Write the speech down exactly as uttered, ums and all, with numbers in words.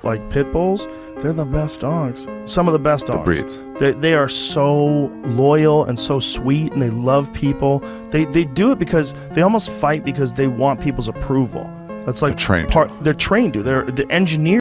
like pit bulls, they're the best dogs. Some of the best dogs. The breeds. They, they are so loyal and so sweet, and they love people. They they do it because they almost fight because they want people's approval. That's like They're trained part. to. They're trained to. They're the engineers.